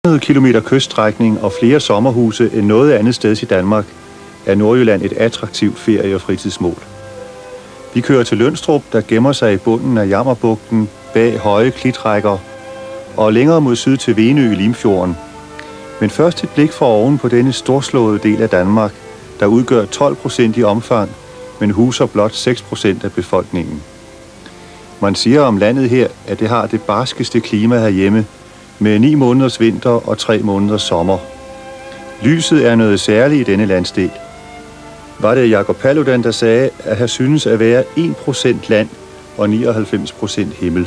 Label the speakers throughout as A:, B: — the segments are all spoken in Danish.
A: Kilometer kyststrækning og flere sommerhuse end noget andet sted i Danmark, er Nordjylland et attraktivt ferie- og fritidsmål. Vi kører til Lønstrup, der gemmer sig i bunden af Jammerbugten bag høje klitrækker, og længere mod syd til Venø i Limfjorden. Men først et blik for oven på denne storslåede del af Danmark, der udgør 12% i omfang, men huser blot 6% af befolkningen. Man siger om landet her, at det har det barskeste klima herhjemme, med 9 måneders vinter og 3 måneders sommer. Lyset er noget særligt i denne landsdel. Var det Jakob Paludan, der sagde, at her synes at være 1% land og 99% himmel.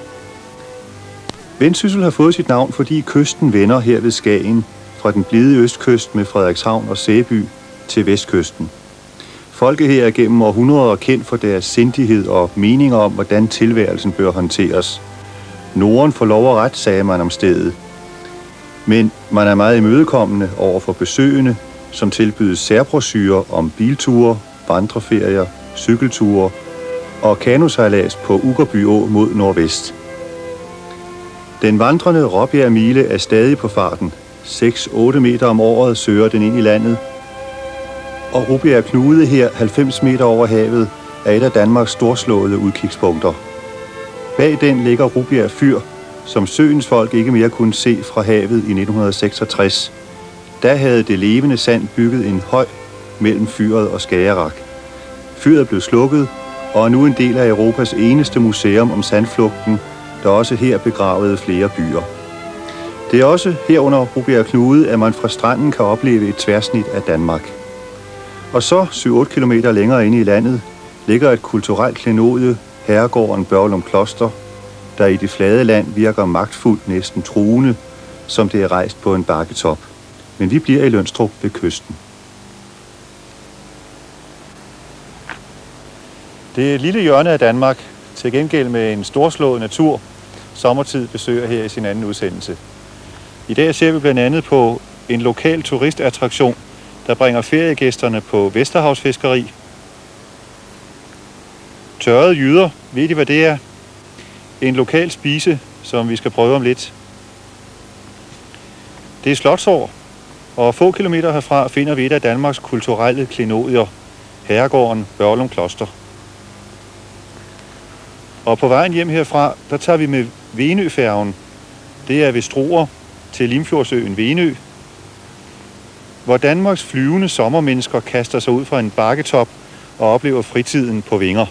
A: Vendsyssel har fået sit navn, fordi kysten vender her ved Skagen fra den blide østkyst med Frederikshavn og Sæby til vestkysten. Folket her er gennem århundreder kendt for deres sindighed og meninger om, hvordan tilværelsen bør håndteres. Norden får lov og ret, sagde man om stedet. Men man er meget imødekommende over for besøgende, som tilbydes særbrochurer om bilture, vandreferier, cykelture og kanosejlads på Uggerby Å mod nordvest. Den vandrende Råbjerg-mile er stadig på farten. 6-8 meter om året søger den ind i landet. Og Rubjerg Knude her, 90 meter over havet, er et af Danmarks storslåede udkigspunkter. Bag den ligger Rubjerg Fyr, som søens folk ikke mere kunne se fra havet i 1966. Da havde det levende sand bygget en høj mellem fyret og Skagerrak. Fyret blev slukket, og er nu en del af Europas eneste museum om sandflugten, der også her begravede flere byer. Det er også herunder Rubjerg Knude, at man fra stranden kan opleve et tværsnit af Danmark. Og så 7-8 kilometer længere inde i landet ligger et kulturelt klenodie, herregården Børglum Kloster, der i det flade land virker magtfuldt, næsten truende, som det er rejst på en bakketop. Men vi bliver i Lønstrup ved kysten. Det er et lille hjørne af Danmark, til gengæld med en storslået natur, sommertid besøger her i sin anden udsendelse. I dag ser vi blandt andet på en lokal turistattraktion, der bringer feriegæsterne på Vesterhavsfiskeri. Tørrede jyder, ved I hvad det er? En lokal spise, som vi skal prøve om lidt. Det er Slotsår, og få kilometer herfra finder vi et af Danmarks kulturelle klenodier, herregården Børglum Kloster. Og på vejen hjem herfra, der tager vi med Venøfærgen. Det er ved Struer til Limfjordsøen Venø, hvor Danmarks flyvende sommermennesker kaster sig ud fra en bakketop og oplever fritiden på vinger.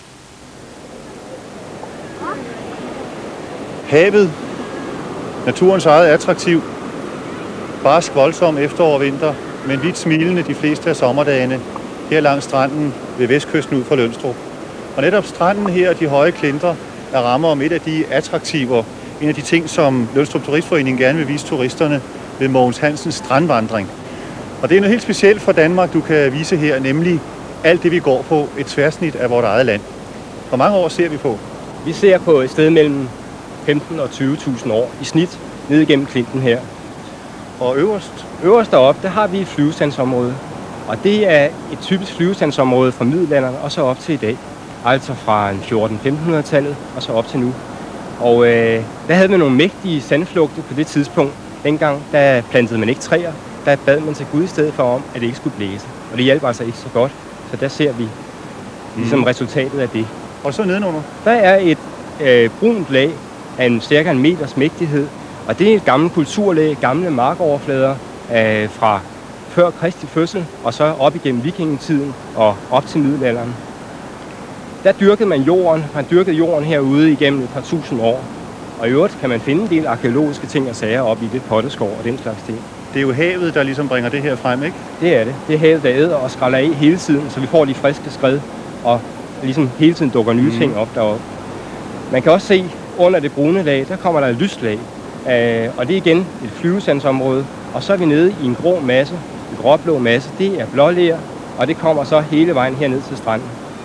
A: Havet, naturens eget attraktiv, barsk voldsom efterår og vinter, men vidt smilende de fleste af sommerdagene her langs stranden ved vestkysten ud fra Lønstrup. Og netop stranden her og de høje klinter er rammer om et af de attraktiver, en af de ting, som Lønstrup Turistforening gerne vil vise turisterne ved Mogens Hansens strandvandring. Og det er noget helt specielt for Danmark, du kan vise her, nemlig alt det, vi går på, et tværsnit af vores eget land. Hvor mange år ser vi på?
B: Vi ser på et sted mellem 15 og 20.000 år i snit ned igennem klinten her.
A: Og
B: Øverst deroppe, der har vi et flyvestandsområde. Og det er et typisk flyvestandsområde fra middelalderen og så op til i dag. Altså fra 1400-1500-tallet og så op til nu. Og der havde man nogle mægtige sandflugte på det tidspunkt. Dengang, der plantede man ikke træer. Der bad man til Gud i stedet for om, at det ikke skulle blæse. Og det hjalp altså ikke så godt. Så der ser vi ligesom resultatet af det.
A: Og så nedenunder?
B: Der er et brunt lag af cirka 1 meters mægtighed. Og det er et gammelt kulturlag, gamle markoverflader fra før Kristi fødsel, og så op igennem vikingetiden og op til middelalderen. Der dyrkede man jorden. Man dyrkede jorden herude igennem et par tusind år. Og i øvrigt kan man finde en del arkeologiske ting og sager op i det potteskov og den slags ting.
A: Det er jo havet, der ligesom bringer det her frem, ikke?
B: Det er det. Det er havet, der æder og skræller af hele tiden, så vi får de friske skred, og ligesom hele tiden dukker nye ting op deroppe. Man kan også se, under det brune lag, der kommer der et lyst lag. Og det er igen et flyvesandsområde. Og så er vi nede i en grå masse, en gråblå masse. Det er blåler, og det kommer så hele vejen herned til stranden.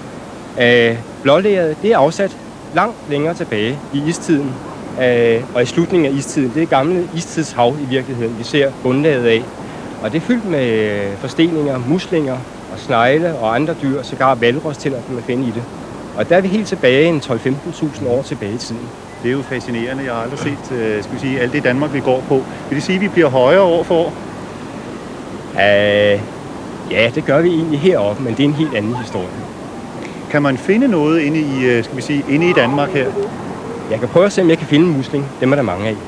B: Blåleret, det er afsat langt længere tilbage i istiden. Og i slutningen af istiden, det er gamle istidshav i virkeligheden, vi ser bundlaget af. Og det er fyldt med forsteninger, muslinger og snegle og andre dyr, sågar hvalros til at man finde i det. Og der er vi helt tilbage en 12-15.000 år tilbage i tiden.
A: Det er jo fascinerende. Jeg har aldrig set, skal vi sige, alt det Danmark, vi går på. Vil det sige, at vi bliver højere år for år?
B: Ja, det gør vi egentlig heroppe, men det er en helt anden historie.
A: Kan man finde noget inde i, skal vi sige, inde i Danmark her?
B: Jeg kan prøve at se, om jeg kan finde en musling. Dem er der mange af.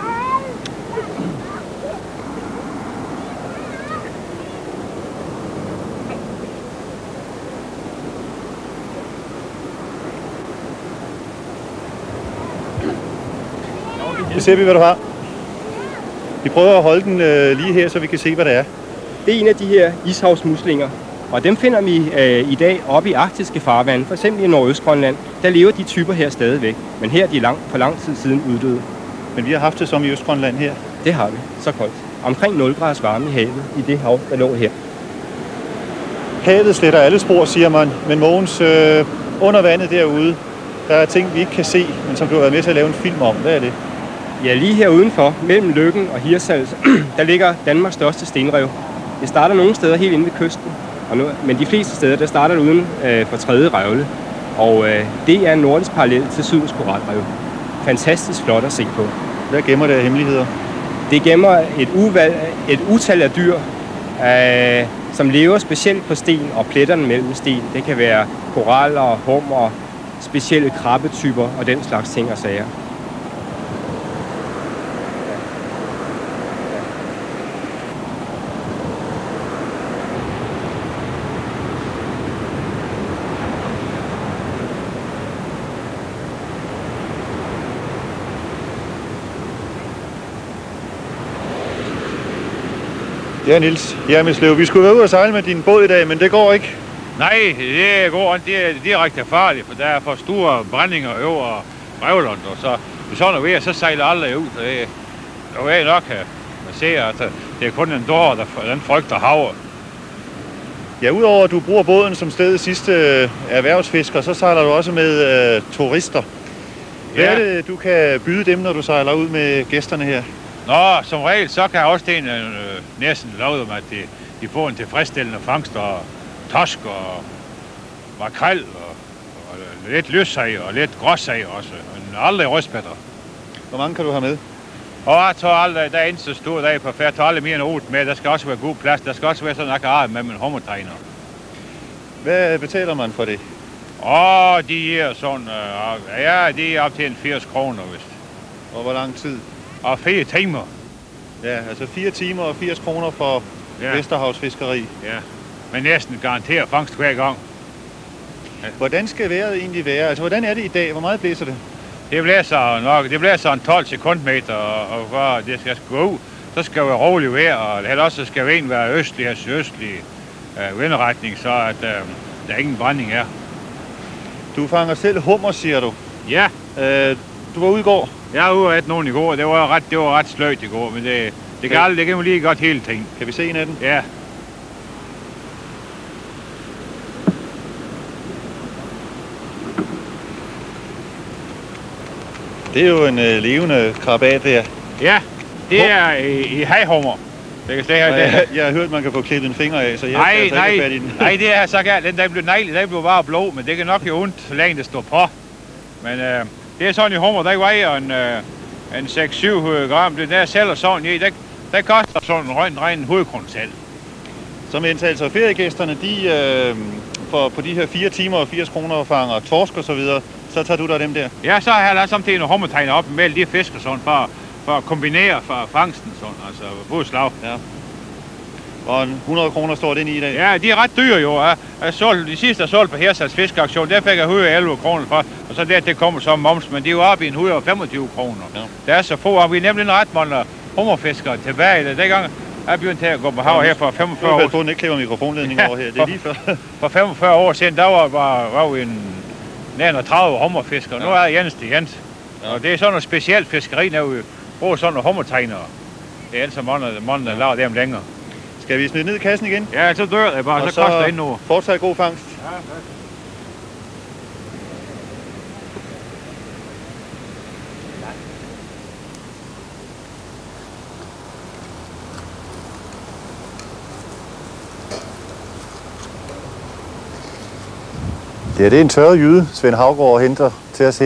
A: Så ser vi, hvad du har. Vi prøver at holde den lige her, så vi kan se, hvad det er.
B: Det er en af de her ishavsmuslinger, og dem finder vi i dag oppe i arktiske farvande, f.eks. i Nordøstgrønland. Der lever de typer her stadigvæk, men her er de for lang tid siden uddøde.
A: Men vi har haft det som i Østgrønland her.
B: Det har vi, så koldt. Omkring 0 graders varme i havet, i det hav, der lå her.
A: Havet sletter alle spor, siger man, men Mogens, under vandet derude, der er ting, vi ikke kan se, men som du har været med til at lave en film om. Hvad er det?
B: Ja, lige her udenfor, mellem Løkken og Hirtshals, der ligger Danmarks største stenrev. Det starter nogle steder helt inde ved kysten, men de fleste steder, der starter det uden for tredje revle. Og det er en nordisk parallel til Sydens koralrev. Fantastisk flot at se på.
A: Hvad gemmer det af hemmeligheder?
B: Det gemmer et utal af dyr, som lever specielt på sten og pletterne mellem sten. Det kan være koraller, hummer, specielle krabbetyper og den slags ting og sager.
A: Ja, Niels Hjermitslev, vi skulle være ude og sejle med din båd i dag, men det går ikke.
C: Nej, det går ikke. Det er direkte farligt, for der er for store brændinger over Revlund, og så hvis sådan noget, så sejler aldrig ud. Det er nok, man ser, at det er kun en dår, den frygter havet.
A: Ja, udover at du bruger båden som stedets sidste erhvervsfisker, så sejler du også med turister. Hvad er det, du kan byde dem, når du sejler ud med gæsterne her?
C: Nå, som regel, så kan også det næsten love dem, at de får en tilfredsstillende fangst og torsk og makrel og lidt løssag og lidt gråsag også, men aldrig rødspætter.
A: Hvor mange kan du have med?
C: Og jeg tror aldrig, der er en så stor dag på færd, jeg tager aldrig mere end 8 med. Der skal også være god plads, der skal også være sådan en akkurat med min hummertegner.
A: Hvad betaler man for det?
C: De er sådan, de er op til en 80 kroner, vist.
A: Og hvor lang tid?
C: Og 4 timer.
A: Ja, altså 4 timer og 80 kroner for Vesterhavsfiskeri.
C: Ja, men næsten garanteret fangst hver gang.
A: Ja. Hvordan skal vejret egentlig være? Altså, hvordan er det i dag? Hvor meget blæser det?
C: Det blæser en 12 sekundmeter, og for det skal gå ud, så skal det være roligt vejr, og det også skal vinden være østlig og sydøstlig vindretning, så at der ingen brænding er. Du fanger selv hummer, siger du? Ja.
A: Du var ude i går?
C: Jeg var ude og ætte nogen i går. Det var ret sløjt i går, men det kan man lige godt hele tiden.
A: Kan vi se en af dem?
C: Ja.
A: Det er jo en levende krabat der.
C: Ja, det er i hajhummer. Det kan slet
A: jeg har hørt, at man kan få klippet en finger af, så jeg kan ikke fat i den.
C: Nej, det er så galt. Den blev neglet, den blev bare blå, men det kan nok jo ondt, så længe det står på. Men det er sådan en hummer, der vejer en 6-7 gram. Det der sælger sådan i, det koster sådan en ren hovedgrund selv.
A: Så med indtagelse af feriegæsterne, de på de her 4 timer og 80 kroner fanger torsk og så videre, så tager du der dem der?
C: Ja, så har jeg lavet samtidig nogle hummertegner op mellem de fisk og sådan, for at kombinere for fangsten sådan, altså både slag. Ja.
A: Og 100 kroner står den i dag?
C: Ja, de er ret dyre jo. De sidste jeg solgte på Hirtshals fiskeaktion, der fik jeg 111 kroner for, og så det kommer som moms, men de er jo oppe i en 125 kroner. Ja. Der er så få, og vi er nemlig ret mange hummerfiskere tilbage. Dengang jeg begyndte til at gå på hav her for 45 år.
A: Jeg på, den ikke klipper mikrofonledningen over her. Det er lige før.
C: For 45 år siden, der var vi nærmere 30 hummerfiskere. Nu er Jens det Jens. Ja. Og det er sådan noget specielt fiskeri, når vi bruger sådan nogle hummertegnere. Det er altså mange, der laver dem længere.
A: Skal vi smide ned i kassen igen?
C: Ja, så dør det bare, så koster det endnu.
A: Og så fortsat god fangst. Ja, ja, det er en tørret jyde, Svend Haugaard henter til os her.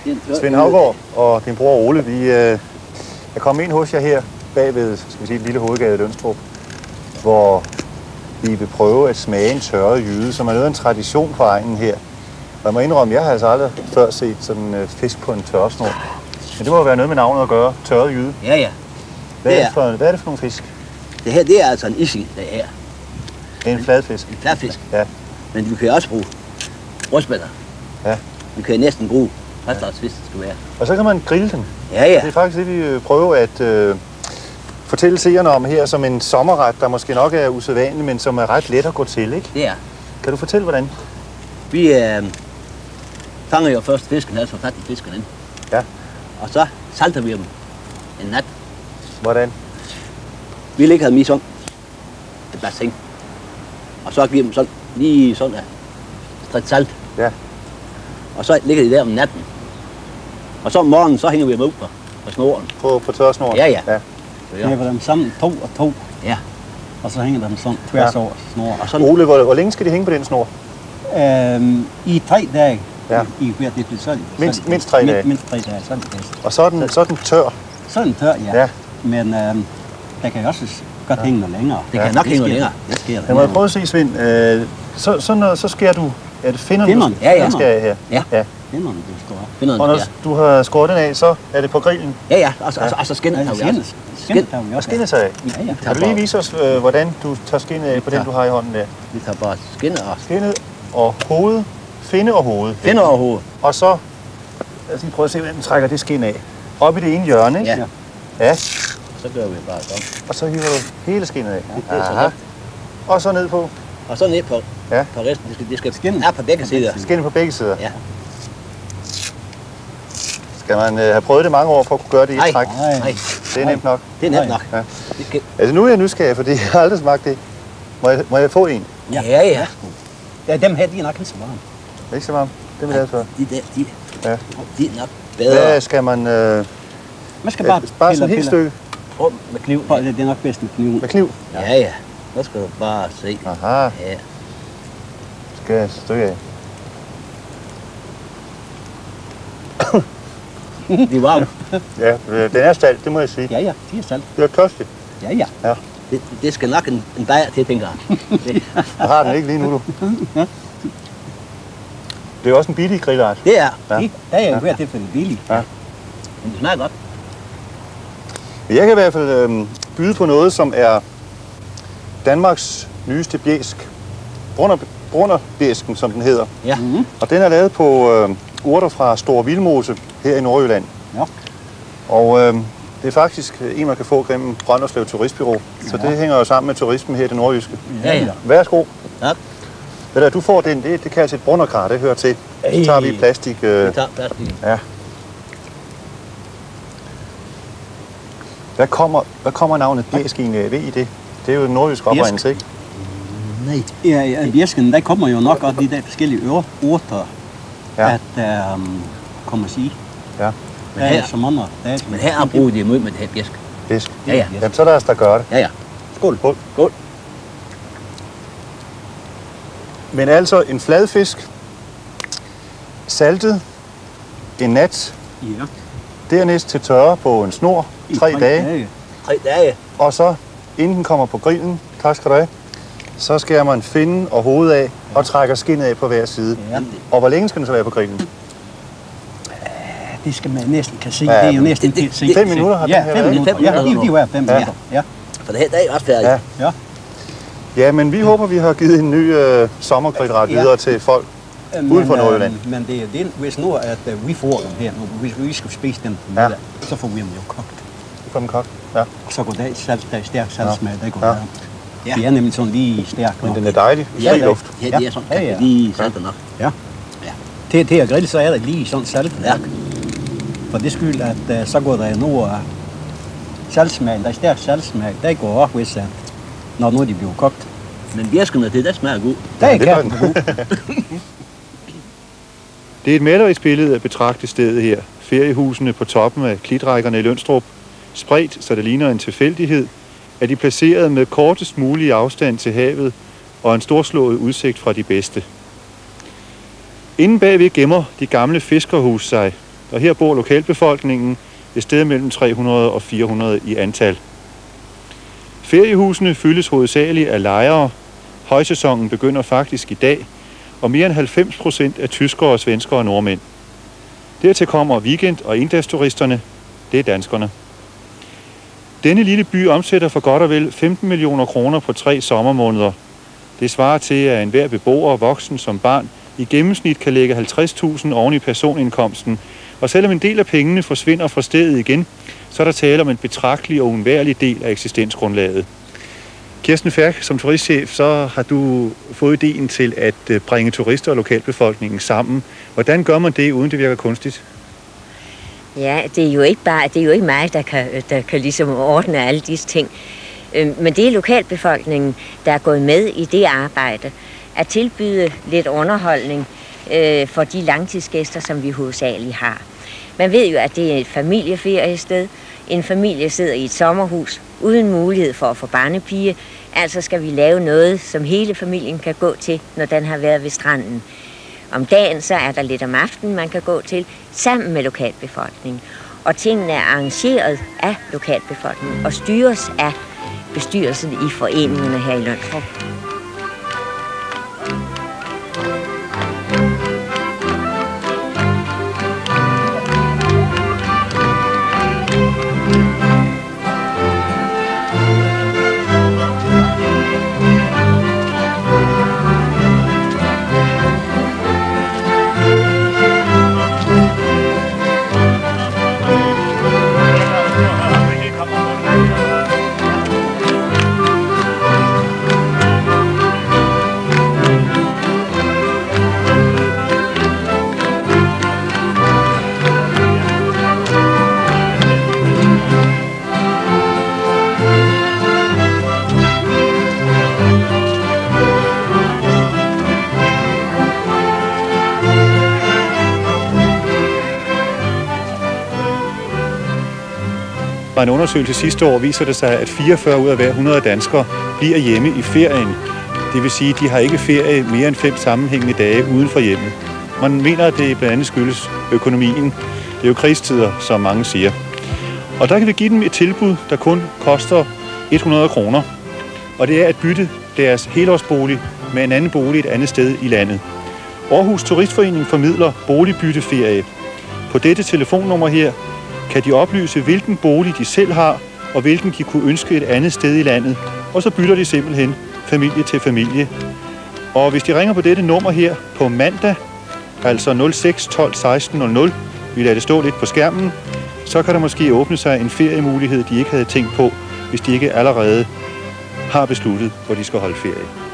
A: Svend Haugaard og din bror Ole, vi er kommet ind hos jer her bagved, skal vi sige, den lille hovedgade i Lønstrup, hvor vi vil prøve at smage en tørret jyde, som er noget af en tradition på egnen her. Og jeg må indrømme, jeg har altså aldrig før set sådan en fisk på en tørresnor. Men det må jo være noget med navnet at gøre, tørret jyde.
D: Ja.
A: Hvad er det for nogle fisk?
D: Det her, det er altså en ising, det her.
A: Det er en fladfisk.
D: En fladfisk.
A: Ja.
D: Men vi kan også bruge rødspætter.
A: Ja.
D: Vi kan næsten bruge hvad slags fisk det skal være.
A: Og så kan man grille den.
D: Ja.
A: Det er faktisk det, vi prøver at fortælle seerne om her, som en sommerret, der måske nok er usædvanlig, men som er ret let at gå til, ikke?
D: Det er.
A: Kan du fortælle, hvordan?
D: Vi fanger jo først fisken, altså fat i fisken ind.
A: Ja.
D: Og så salter vi dem en nat.
A: Hvordan?
D: Vi ligger dem i sådan et bassin. Og så giver dem sådan, lige sådan et stræt salt.
A: Ja.
D: Og så ligger de der om natten. Og så om morgenen, så hænger vi dem ud på snoren.
A: På tørresnoren?
D: Ja.
E: Vi hænger dem sammen 2 og 2.
D: Ja.
E: Og så hænger dem sådan tværs over snoren.
D: Og sådan,
A: Ole, hvor længe skal de hænge på den snor?
E: I 3 dage.
A: Ja.
E: I hvert det så
A: Mindst 3 dage.
E: Mindst 3 dage, så er det bedst.
A: Og så er den tør?
E: Så er den tør, ja.
A: Ja.
E: Men der kan også godt hænge noget længere.
D: det kan nok hænge noget længere.
E: Det sker der.
A: Jeg må prøve at se, Svend. Så skærer du... Er det finnerne,
D: Ja.
A: du skærer her?
D: Ja.
E: Finnerne, du skal op.
D: Finder
A: Og
D: den
A: når
D: der.
A: du har skåret den af, så er det på grillen?
D: Ja. Og så skinnet har vi også.
E: Skinnet har vi
A: Og
E: også.
A: skinnet sig af?
E: Ja.
A: Kan du lige vise os, hvordan du tager skinnet af på den, du har i hånden der?
D: Vi tager bare skinnet og
A: Skinnet og hovedet. Finde og hovedet.
D: finder over hovedet.
A: Og så... Lad os lige prøve at se, hvordan den trækker det skin af. Op i det ene hjørne, ikke?
D: Ja.
A: Ja.
D: Så gør vi bare sådan.
A: Og så hiver du hele skinnet af.
D: Det er så
A: Aha.
D: godt.
A: Og så ned på
D: Og så ned på resten. Det skal
E: Skinnet.
D: er på begge sider.
A: skinnet på begge sider.
D: Ja.
A: Skal man have prøvet det mange år for at kunne gøre det i et træk?
D: Nej.
A: Det er nemt nok.
D: Det er nemt nok.
A: Ja.
D: Det skal...
A: Altså nu er jeg nysgerrig, fordi jeg har aldrig smagt det. Må jeg få en?
D: Ja.
E: Ja, dem her, de er nok ikke så varme.
A: Ikke så varmt? Det vil jeg altså.
D: De der,
A: Ja.
D: de er nok bedre.
A: Hvad skal man...
E: Man skal bare
A: bare sådan et helt stykke
D: Rum med kniv.
E: Det er nok bedst med kniven.
A: med kniv?
D: Ja. Nu skal du bare se.
A: Aha,
D: Ja.
A: skal jeg et stykke af.
D: Det er varmt.
A: Ja, den er salt, det må jeg sige.
E: Ja, de er salt.
A: Det er tørstigt.
E: Ja.
D: Det skal nok en bajer til, tænker jeg.
A: Jeg har den ikke lige nu, du. Det er også en billig grillart.
D: Det er.
A: Ja.
E: Der er jo i hvert tilfælde billig.
A: Ja.
D: Men det smager godt.
A: Men jeg kan i hvert fald byde på noget, som er Danmarks nyeste bjæsk. Brunnerbjæsken, som den hedder.
D: Ja.
A: Og den er lavet på urter fra Store Vildmose her i Nordjylland.
E: Ja.
A: Og det er faktisk en, man kan få gennem Brønderslev Turistbyrå. Så det hænger jo sammen med turismen her i det nordjyske.
D: Ja.
A: Værsgo.
D: Tak.
A: Ved du, du får den, det kaldes et brunnerkar, det hører til. Så tager vi plastik.
D: Vi tager plastikken.
A: Ja. Hvad kommer navnet bjæsk egentlig af? Ved I det? Det er jo en nordjysk oprindelse, ikke?
D: Nej.
E: Ja, bjæsken, der kommer jo nok også de der forskellige urter,
A: Ja.
E: at kommer at sige.
A: Ja.
E: Der er så mange.
D: Men her bruger de imod med det her bjæsk.
A: Bjæsk.
D: Ja.
A: Jamen, så lad os da gøre det.
D: Ja.
A: Skål.
D: Skål.
A: Men altså en fladfisk, saltet en nat,
E: Ja.
A: dernæst til tørre på en snor, 3 dage.
D: 3 dage.
A: Og så, inden den kommer på grillen, tak skal du have, så skærer man finnen og hovedet af og trækker skinnet af på hver side.
E: Ja.
A: Og hvor længe skal den så være på grillen?
E: Det skal man næsten kan se.
A: Ja,
E: Det er jo
A: men
E: næsten
D: det-
E: helt se.
A: 5 minutter har den her
E: 5
A: været.
E: minutter.
D: 5 minutter.
E: Ja, de var 5 minutter. Ja.
D: For det her dag er også færdigt.
A: Ja.
E: Ja.
A: Ja, men vi håber, vi har givet en ny sommergrillret
E: Ja.
A: videre til folk uden for Nordjylland.
E: Men det er det, hvis nu at vi får dem her nu, hvis vi skal spise dem på
A: Ja.
E: middag, så får vi dem jo kogt.
A: For den kok. Ja.
E: Så går det salt, der er stærk saltsmag, der går
A: Ja.
E: der.
D: Ja.
E: Det er nemlig sådan lige stærk.
A: Men den er dejlig.
D: Ja,
A: Fri luft.
D: Ja, det er sådan.
E: Ja, ja.
D: Lige salt nok.
E: Til at grille, så er der lige sådan salt.
D: Ja.
E: For det skyld, at så går der noget af saltsmagen, der er stærk saltsmag, der går op, hvis når nu de bliver kogt.
D: Men bjæskene, det smager godt.
E: Der er
A: det gør
E: kærten god.
A: Det er et malerigsbillede at betragte stedet her. Feriehusene på toppen af klitrækkerne i Lønstrup, spredt så det ligner en tilfældighed, er de placeret med kortest mulig afstand til havet og en storslået udsigt fra de bedste. Inden bagved gemmer de gamle fiskerhus sig, og her bor lokalbefolkningen et sted mellem 300 og 400 i antal. Feriehusene fyldes hovedsageligt af lejere. Højsæsonen begynder faktisk i dag, og mere end 90% er tyskere, svenskere og nordmænd. Dertil kommer weekend- og endagsturisterne. Det er danskerne. Denne lille by omsætter for godt og vel 15 millioner kroner på 3 sommermåneder. Det svarer til, at enhver beboer, voksen som barn, i gennemsnit kan lægge 50.000 oven i personindkomsten. Og selvom en del af pengene forsvinder fra stedet igen, så er der tale om en betragtelig og uundværlig del af eksistensgrundlaget. Kirsten Færk, som turistchef, så har du fået ideen til at bringe turister og lokalbefolkningen sammen. Hvordan gør man det, uden det virker kunstigt?
F: Ja, det er jo ikke mig, der kan ligesom ordne alle disse ting. Men det er lokalbefolkningen, der er gået med i det arbejde. At tilbyde lidt underholdning for de langtidsgæster, som vi hovedsageligt har. Man ved jo, at det er et familieferiested. En familie sidder i et sommerhus uden mulighed for at få barnepige. Altså skal vi lave noget, som hele familien kan gå til, når den har været ved stranden. Om dagen så er der lidt om aftenen, man kan gå til, sammen med lokalbefolkningen. Og tingene er arrangeret af lokalbefolkningen og styres af bestyrelsen i foreningerne her i Lønstrup.
A: Fra en undersøgelse sidste år viser det sig, at 44 ud af hver 100 danskere bliver hjemme i ferien. Det vil sige, at de har ikke ferie mere end 5 sammenhængende dage uden for hjemmet. Man mener, at det blandt andet skyldes økonomien. Det er jo krigstider, som mange siger. Og der kan vi give dem et tilbud, der kun koster 100 kroner. Og det er at bytte deres helårsbolig med en anden bolig et andet sted i landet. Aarhus Turistforening formidler boligbytteferie. På dette telefonnummer her kan de oplyse, hvilken bolig de selv har, og hvilken de kunne ønske et andet sted i landet. Og så bytter de simpelthen familie til familie. Og hvis de ringer på dette nummer her på mandag, altså 06 12 16 00, vi lader det stå lidt på skærmen, så kan der måske åbne sig en feriemulighed, de ikke havde tænkt på, hvis de ikke allerede har besluttet, hvor de skal holde ferie.